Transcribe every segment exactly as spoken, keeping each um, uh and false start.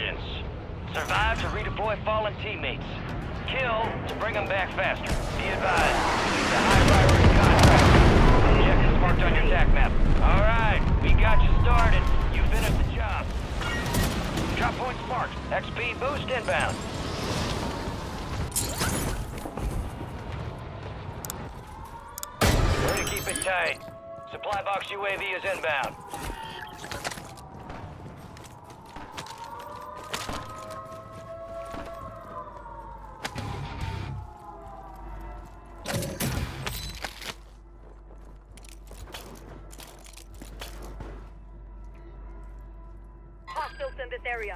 vengeance. Survive to redeploy fallen teammates. Kill to bring them back faster. Be advised, it's a high priority contract. Objectives marked on your attack map. Alright, we got you started. You finished the job. Drop points marked. X P boost inbound. Way to keep it tight. Supply box U A V is inbound. Hostiles in this area.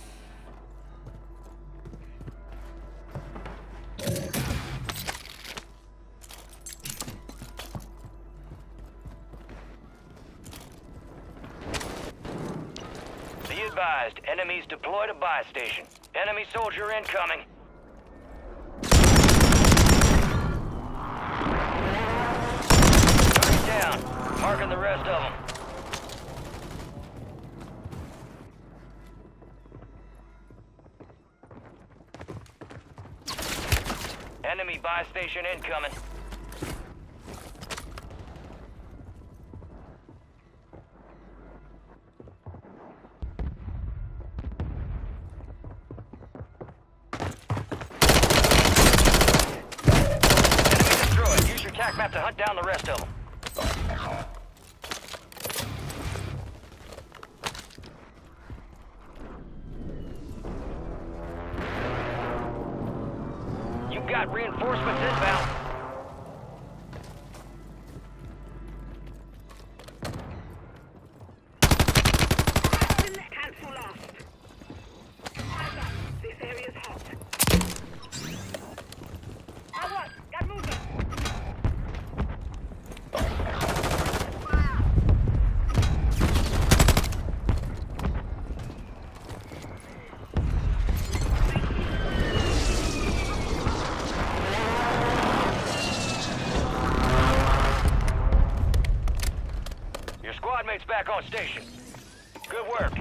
Be advised, enemies deployed a buy station. Enemy soldier incoming. Target down. Marking the rest of them. Enemy buy station incoming. Enemy destroyed. Use your tac map to hunt down the rest of them. Got reinforcements inbound. Cancel lost. This area's hot. Now what? Got movement. Squadmates back on station. Good work.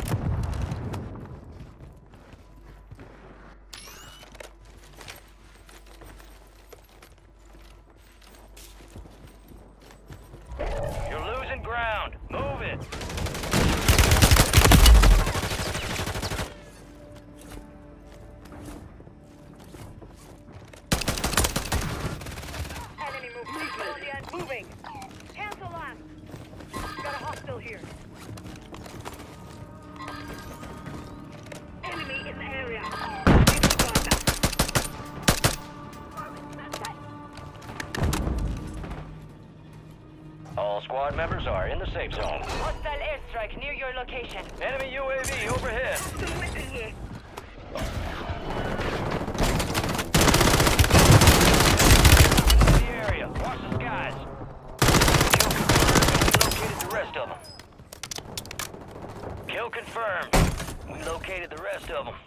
You're losing ground. Move it. Enemy movement. Moving. Cancel last. Got a hostile here. Enemy in the area. All squad members are in the safe zone. Hostile airstrike near your location. Enemy U A V overhead. The area. Watch the skies. Kill confirmed. We located the rest of them.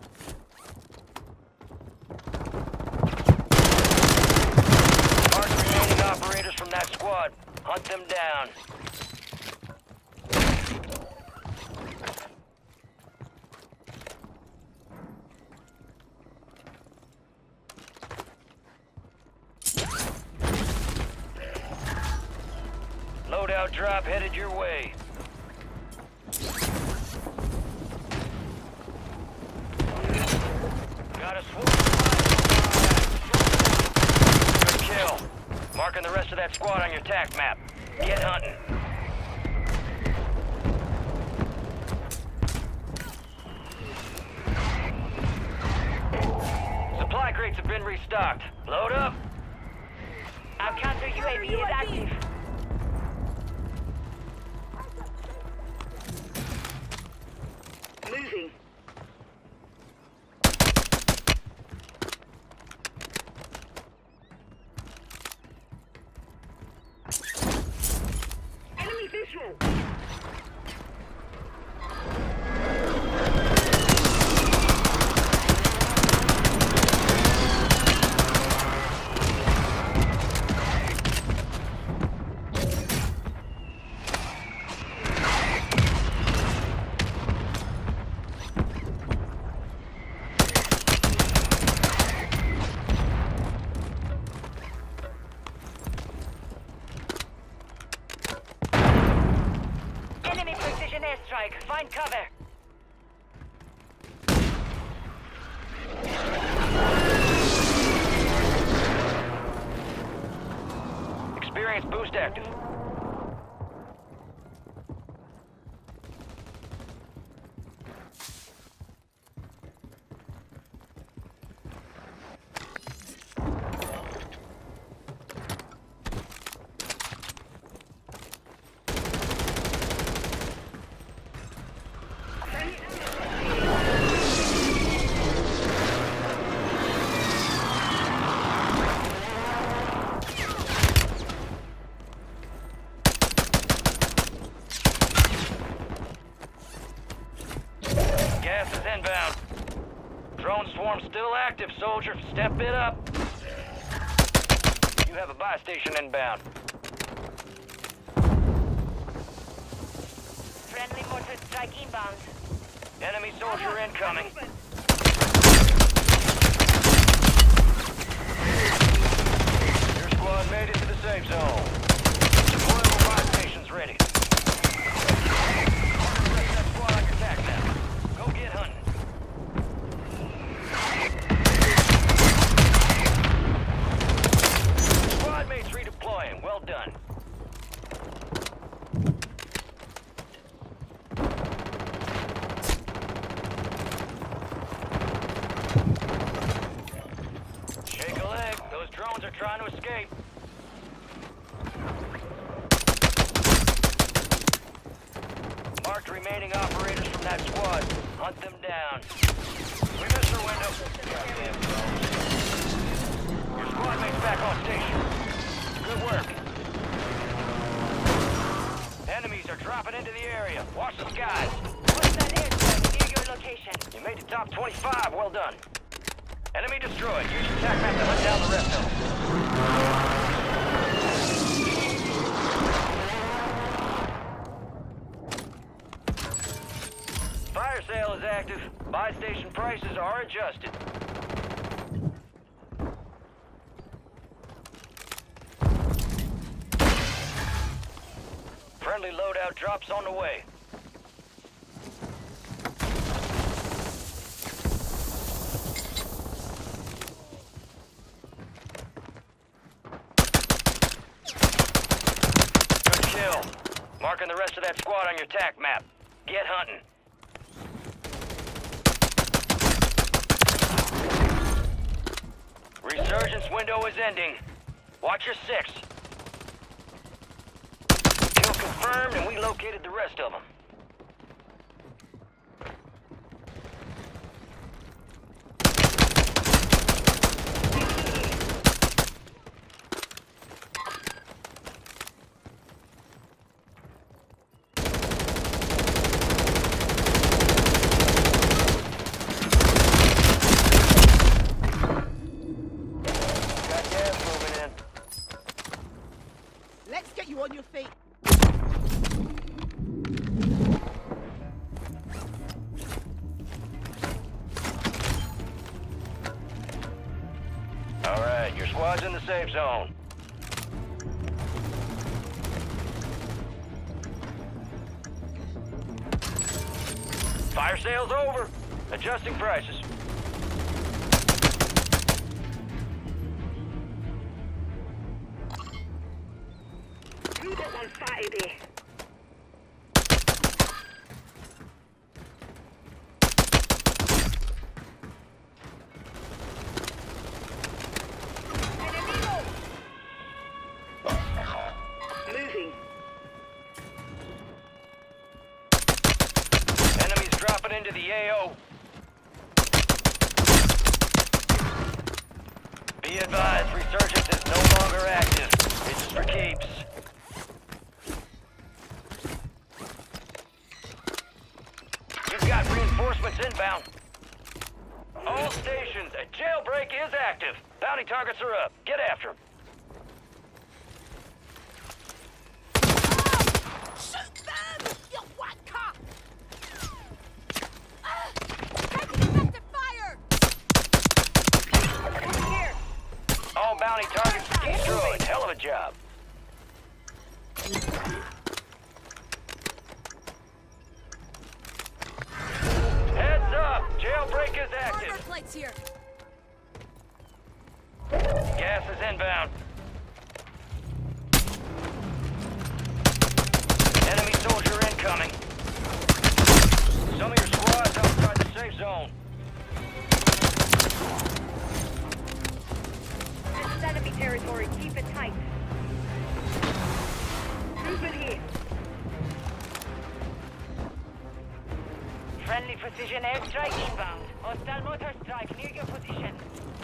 Mark remaining operators from that squad. Hunt them down. Loadout drop headed your way. Got a swarm. Good kill. Marking the rest of that squad on your tac map. Get hunting. Supply crates have been restocked. Load up. Our counter U A V is active. Moving. Enemy visual. Find cover. Experience boost active. Gas is inbound. Drone swarm still active, soldier. Step it up. You have a buy station inbound. Friendly mortar strike inbound. Enemy soldier incoming. Your squad made it to the safe zone. Deployable buy stations ready. Rest that squad on your tac map. Go get hunting. Squad mates redeploying. Well done. Shake a leg. Those drones are trying to escape. Marked remaining operators from that squad. Hunt them down. We missed our window. Goddamn drones. Your squad mates back on station. Good work. Enemies are dropping into the area. Watch the skies. What's that airstrike near your location? You made the top twenty-five. Well done. Enemy destroyed. Use your tac map to hunt down the rest of them. Fire sale is active. Buy station prices are adjusted. Friendly loadout drops on the way. Good kill. Marking the rest of that squad on your tac map. Get hunting. Resurgence window is ending. Watch your six. Kill confirmed, and we located the rest of them. Got gas moving in. Let's get you on your feet. All right, your squad's in the safe zone. Fire sale's over. Adjusting prices. You don't want fatty there. Moving. Enemies dropping into the A O. Be advised, resurgence is no longer active. It's for keeps. You've got reinforcements inbound. All stations, a jailbreak is active. Bounty targets are up. Get after them. Shoot them, you white cop! Ah! Taking effective fire! Here. All bounty targets destroyed. Hell of a job. Keep it tight. Moving here. Friendly precision airstrike inbound. Hostile motor strike near your position.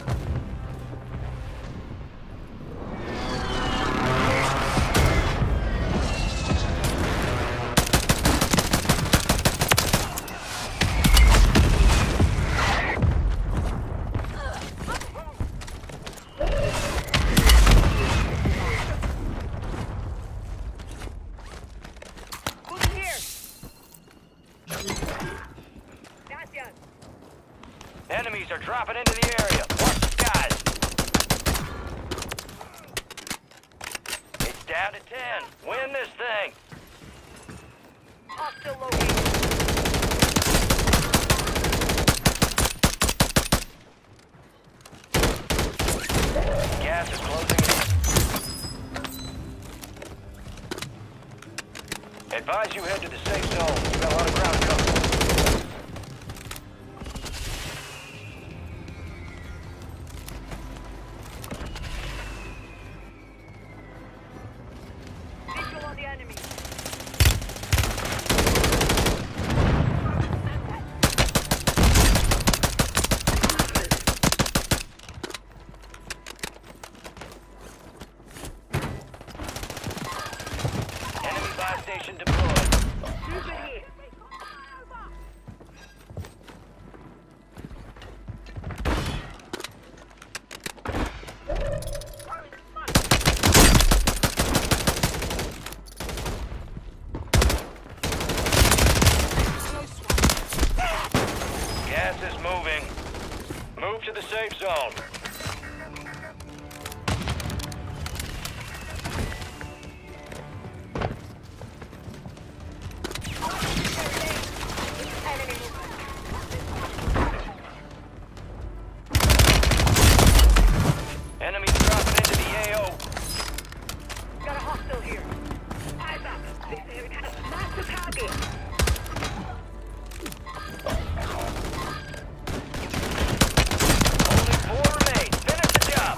Moving here. Gracias. Enemies are dropping into the area. Watch the skies. It's down to ten. Win this thing. Hostile located. Gas is closing in. Advise you head to the safe zone. You've got a lot of ground cover. Visual on the enemy. Enemy buy station deployed. Moving here. Gas is moving. Move to the safe zone. Enemy Enemies dropping into the A O. got a hostile here. Eyes up. Mark the target. Only four remain. Finish the job.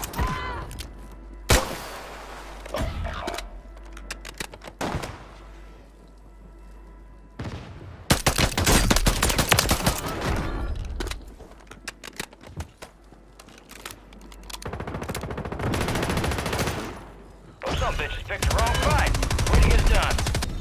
Oh, some bitches picked the wrong fight. Winning is done.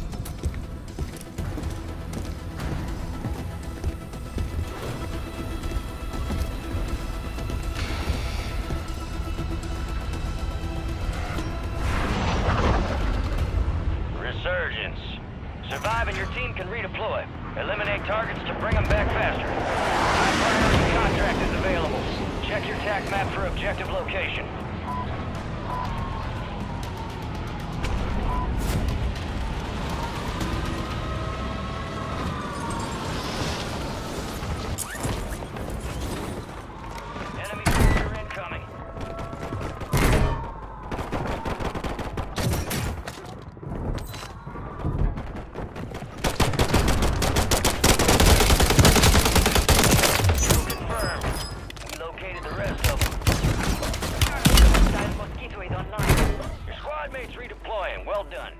Resurgence. Survive and your team can redeploy. Eliminate targets to bring them back faster. High priority contract is available. Check your tac map for objective location. Enemy soldier incoming. Confirmed. We located the rest of them. Hostile mosquito is online. Your squad mates redeploying. Well done.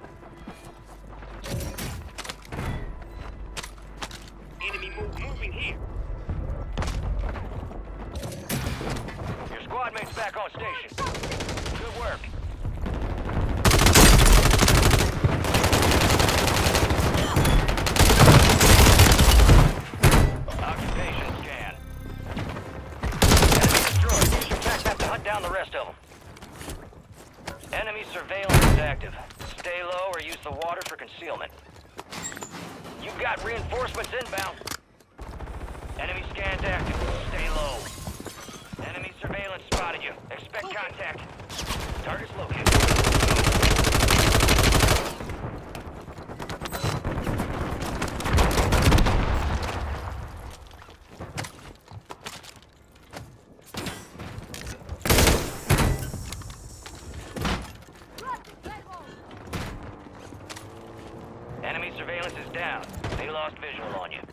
Enemy move moving here. Your squad mates back on station. Good work. Occupation scan. Enemy destroyed. Use your tac map to hunt down the rest of them. Enemy surveillance is active. Stay low or use the water for concealment. You've got reinforcements inbound. Enemy scans active. Stay low. Enemy surveillance spotted you. Expect contact. Target's located. Enemy surveillance is down. They lost visual on you.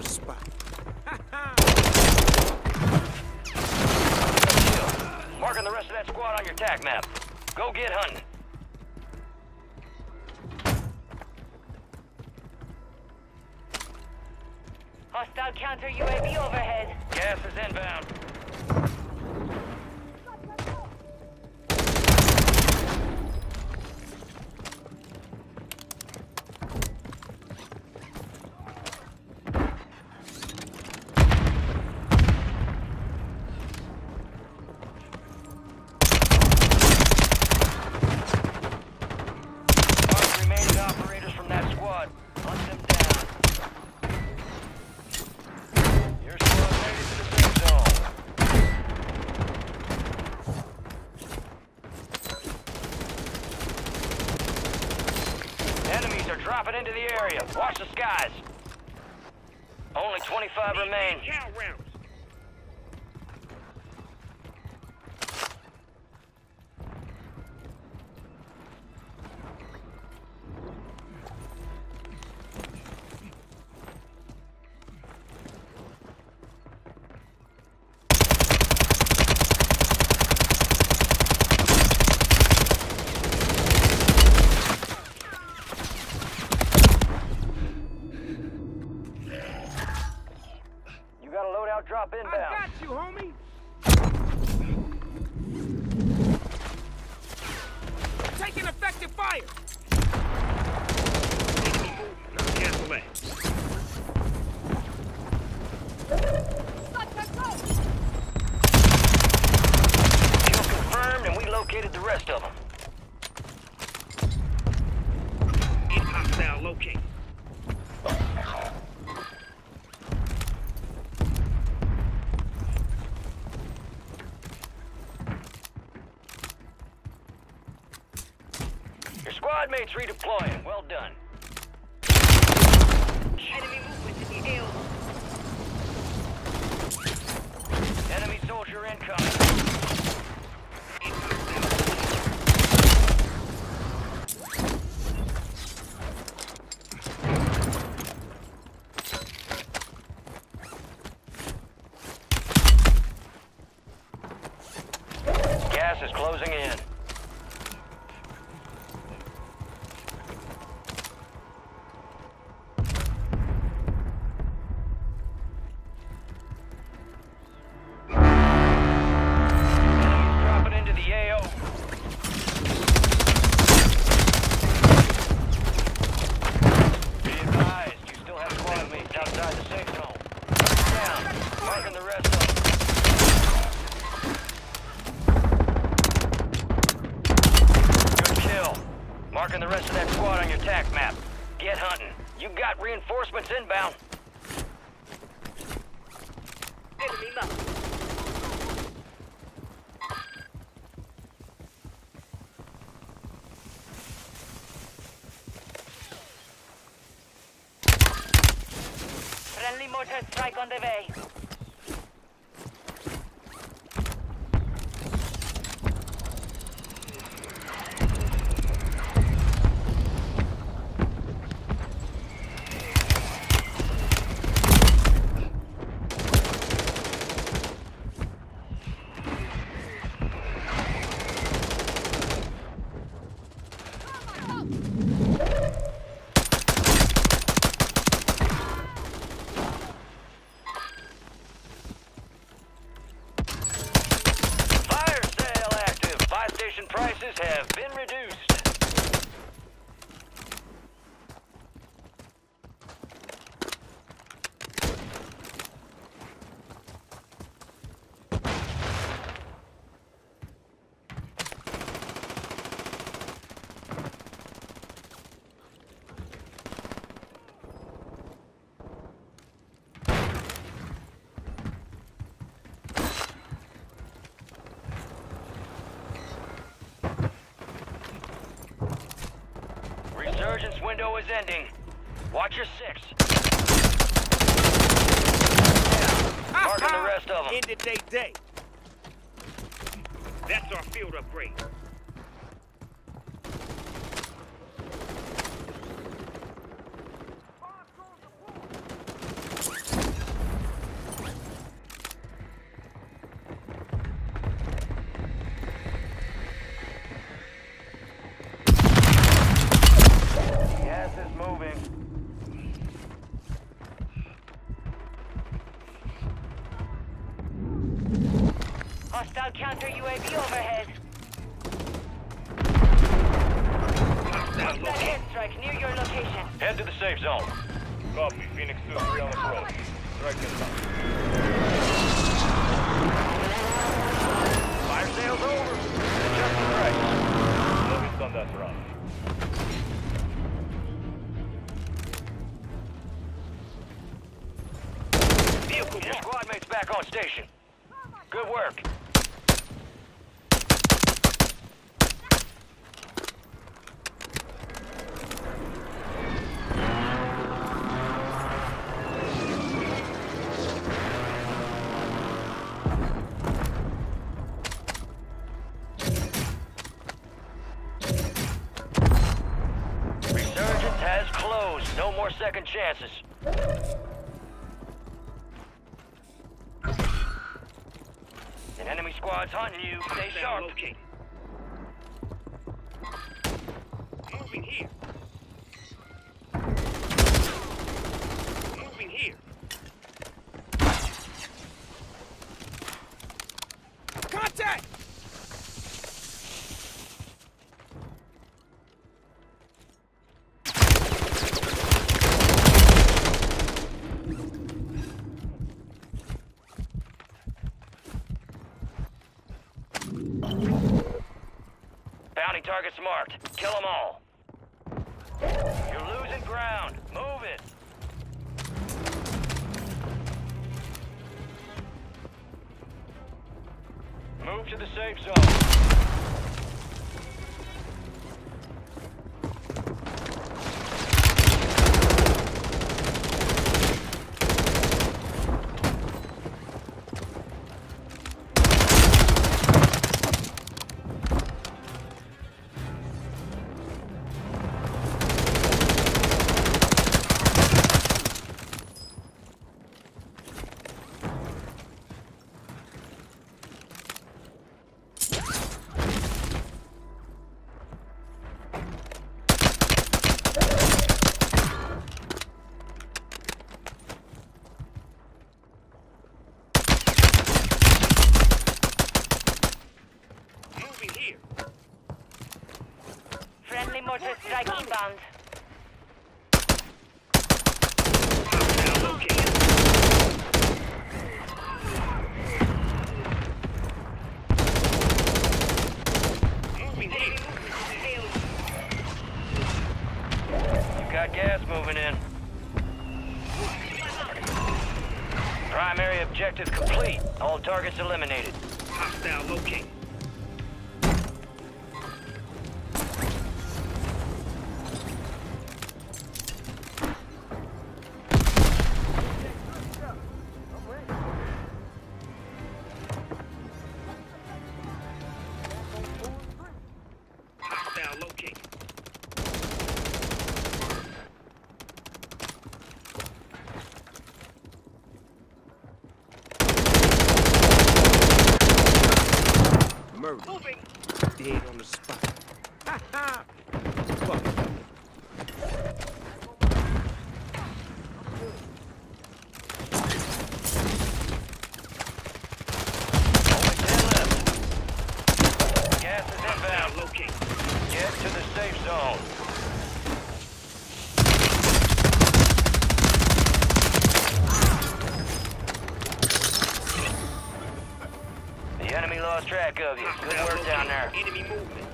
the spot. Marking the rest of that squad on your tac map. Go get hunting. Hostile counter U A V overhead. Gas is inbound. Mark remaining operators from that squad. Hunt them down. Your squad made it to the safe zone. Enemies are dropping into the area. Watch the skies. Only twenty-five remain. Count rounds. You got a loadout drop I inbound. got you, homie. Taking effective fire. Cancel that. Kill confirmed, and we located the rest of them. In hostile locate. Your squad mates redeploying. Well done. Enemy movement in the A O. Enemy soldier incoming. Gas is closing in. Enemies dropping into the A O. Be advised, you still have squad mates outside the safe zone. Mark down. Marking the rest of them. Good kill. Marking the rest of that squad on your tac map. Get hunting. You got reinforcements inbound. Enemy mark. Friendly mortar strike on the way. Fire sale active. Buy station prices have been reduced. Resurgence window is ending. Watch your six. Marking the rest of them. Ended day day. That's our field upgrade. Hostile counter U A V overhead. Hostile Hostile located. airstrike near your location. Head to the safe zone. Copy. Phoenix two three on approach. Strike inbound. Fire sale's over. Adjust the price. Focused on that run. Vehicle Your squad mate's back on station. Good work. Resurgence has closed. No more second chances. An enemy squad's hunting you. Stay Hostile sharp. located. Moving here. Moving here. Contact! Bounty targets marked. Kill them all. You're losing ground. Move it. Move to the safe zone. Moving here. Friendly mortar strike inbound. Hostile located. Moving here. You got gas moving in. Primary objective complete. All targets eliminated. Hostile located. Hostile located. Murder. Moving. Dead on the spot. Ha ha! Fuck. Only ten left. Gas is Hostile inbound. located. Get to the safe zone. The enemy lost track of you. Good Hostile work down there. located. Enemy movement.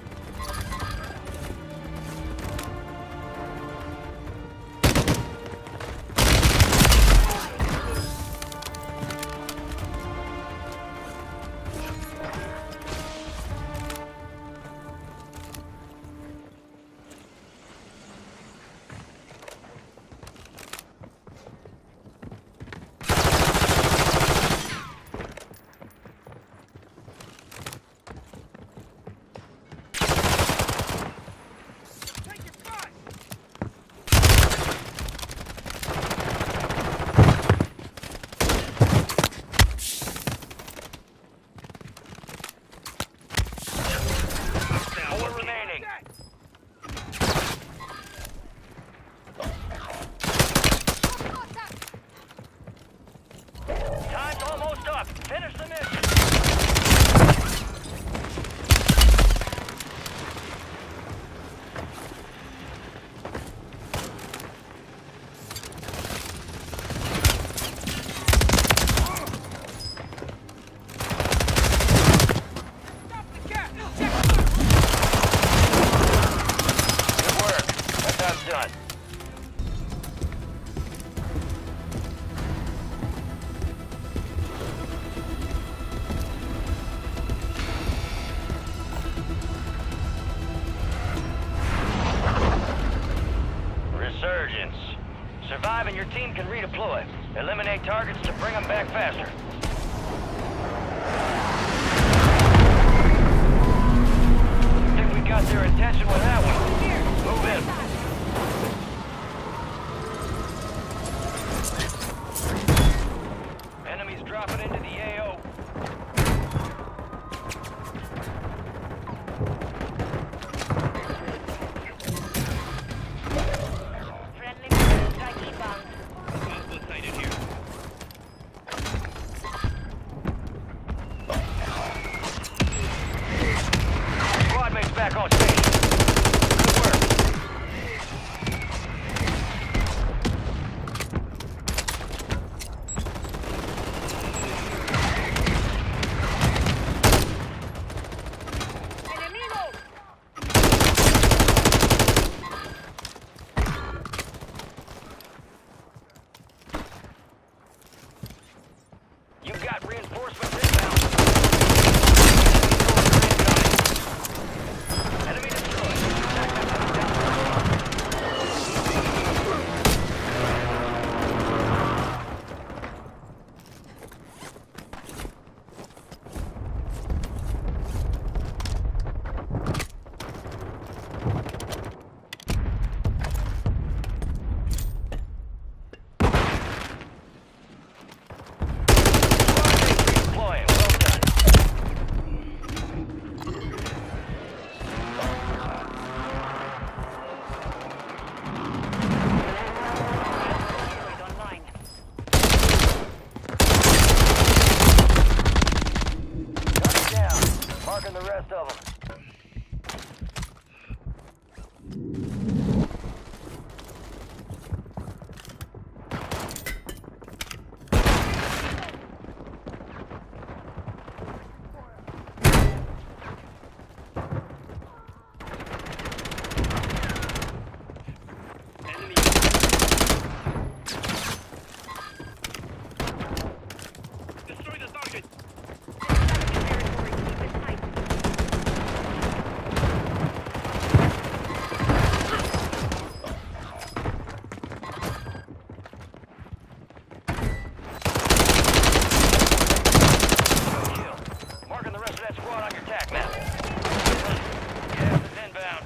Finish the mission. Survive and your team can redeploy. Eliminate targets to bring them back faster. Think we got their attention with that one. Move in. Enemies dropping into the A O. Friendly missile strike inbound. Hostile sighted here. Squad mates back on station. Good work. Enemigo! You got reinforcements inbound. Enemy destroyed. Attack that coming down. Deploying. Well done. Android online. Cut it down. Marking the rest of them. Enemy. Destroy the target. Enemy territory. Keep it tight. Good kill. Marking the rest of that squad on your tac map. Gas is inbound.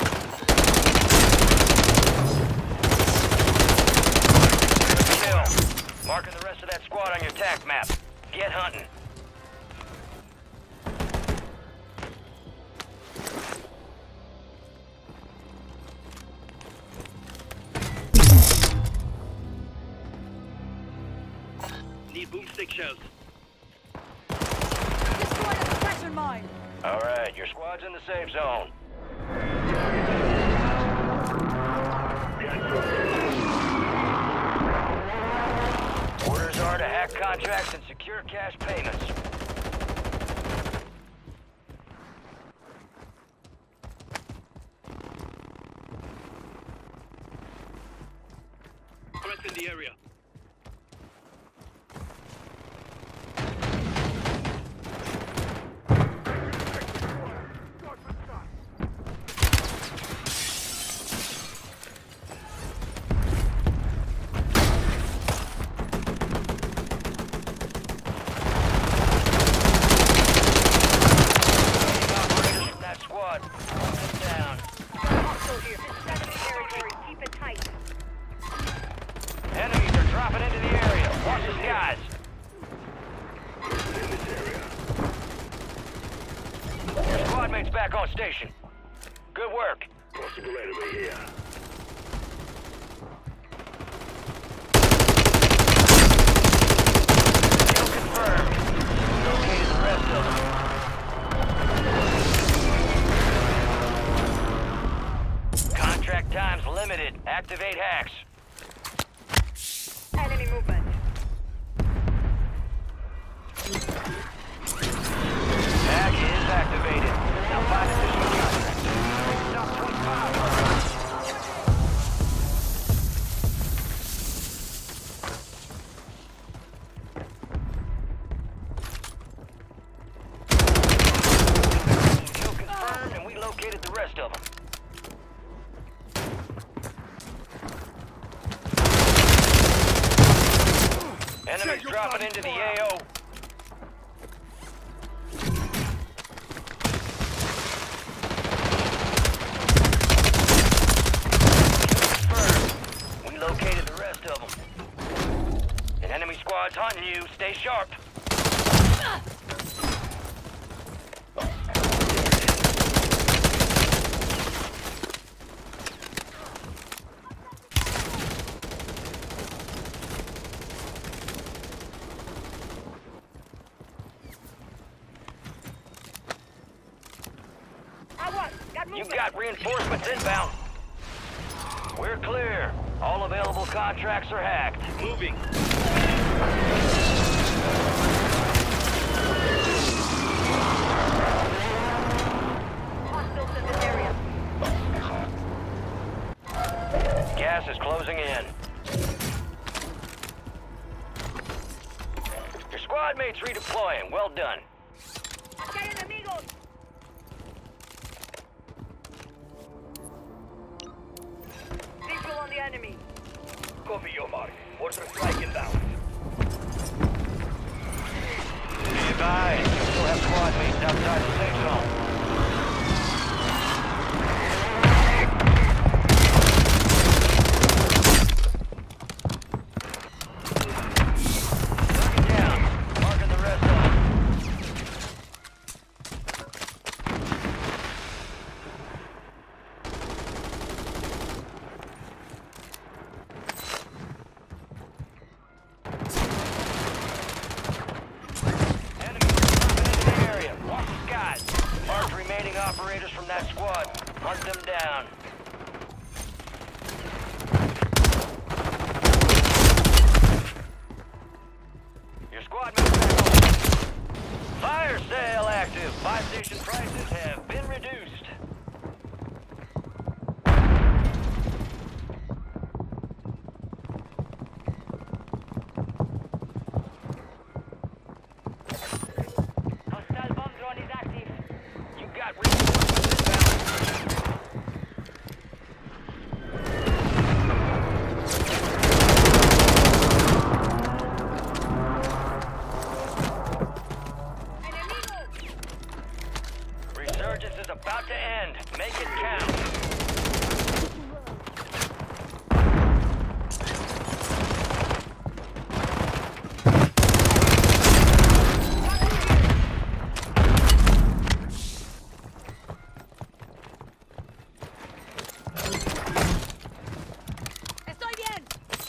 Good kill. Marking the rest of that squad on your tac map. Get hunting. Need boomstick shells. Destroy the suppression mine. All right, your squad's in the safe zone. Orders are to hack contracts and secure cash payments. Threats in the area. Operators from that squad. Get down. Hostile here. This is enemy territory. Keep it tight. Enemies are dropping into the area. Watch the skies. Your squad mates back on station. Good work. Possible enemy here. Kill confirmed. Located the rest of them. Contract time's limited. Activate hacks. Enemy movement. Hack is activated. Now find additional contracts. Stop twenty-five. your dropping bloody into the fire. A O. Confirmed. We located the rest of them. An enemy squad's hunting you. Stay sharp. You got reinforcements inbound. We're clear. All available contracts are hacked. Moving. Hostiles in this area. Gas is closing in. Your squad mates redeploying. Well done. Acá hay enemigos. Visual on the enemy. Copy your mark. Mortar strike inbound. Be advised, you still have squad mates outside the safe zone. Target down. Marking the rest of them. Mark remaining operators from that squad. Hunt them down. Your squad mates back home. Fire sale active. Buy station prices have been reduced. Hostile bomb drone is active. You got reinforcements inbound. Resurgence is about to end. Make it count. Estoy bien.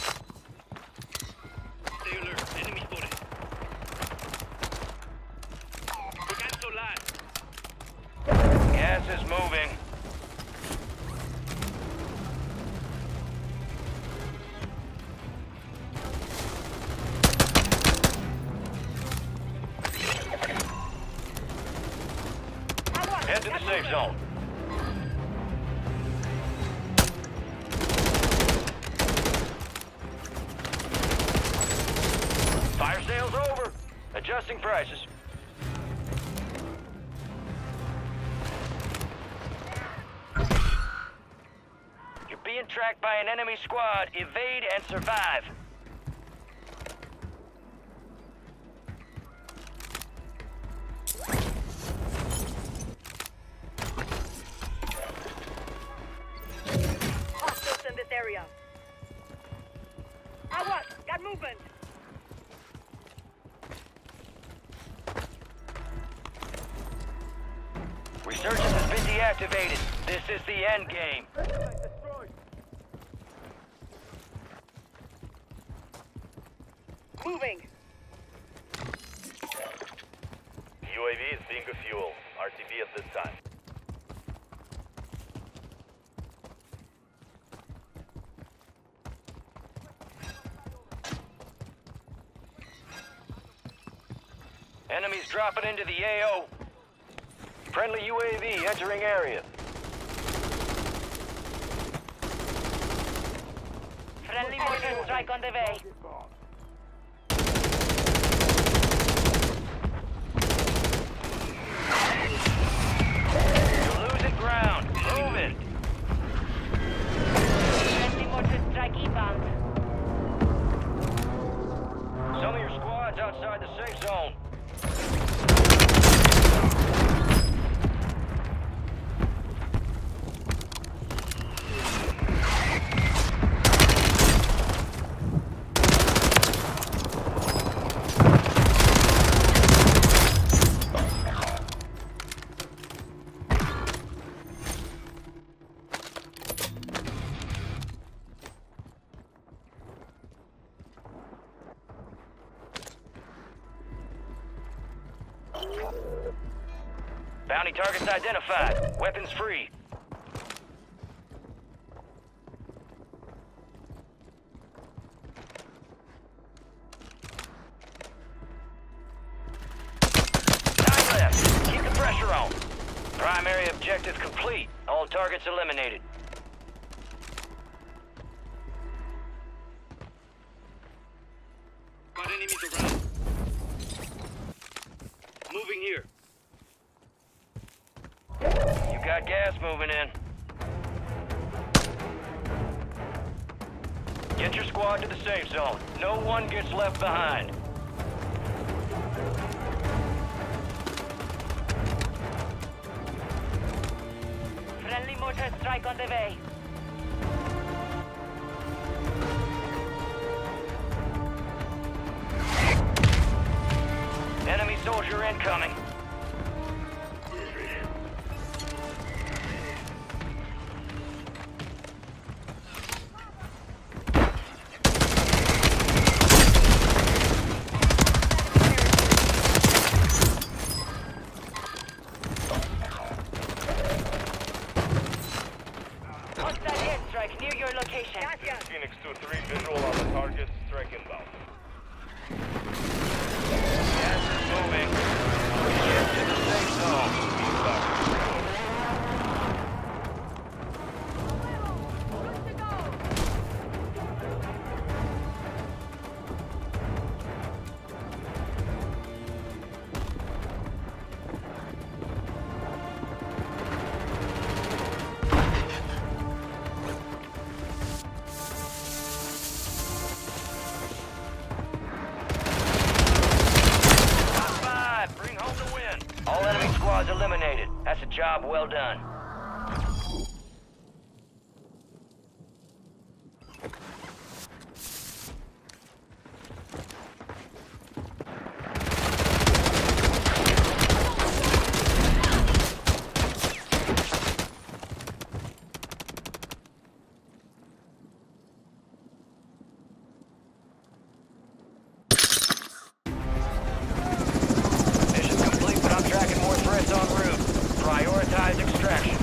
Stay alert. Enemy spotted. Cancel line. Gas is moving. Head to the safe zone. Fire sale's over. Adjusting prices. You're being tracked by an enemy squad. Evade and survive. Hostiles in this area. Aguas, got movement. Resurgence has been deactivated. This is the end game. Moving. U A V is being refueled. R T B at this time. Enemies dropping into the A O. Friendly U A V entering area. Friendly mortar strike on the way. You're losing ground. Move it. Friendly mortar strike inbound. Some of your squad Bounty targets identified. Weapons free. Time left. Keep the pressure on. Primary objective complete. All targets eliminated. Got enemies around. Moving here. You got gas moving in. Get your squad to the safe zone. No one gets left behind. Friendly mortar strike on the way. Enemy soldier incoming. Hostile airstrike near your location. Gracias. Phoenix two three, visual on the target. Strike inbound. Gas is moving. Get to the safe zone. All enemy squads eliminated. That's a job well done. Mission complete, but I'm tracking more threats en route. Prioritize extraction.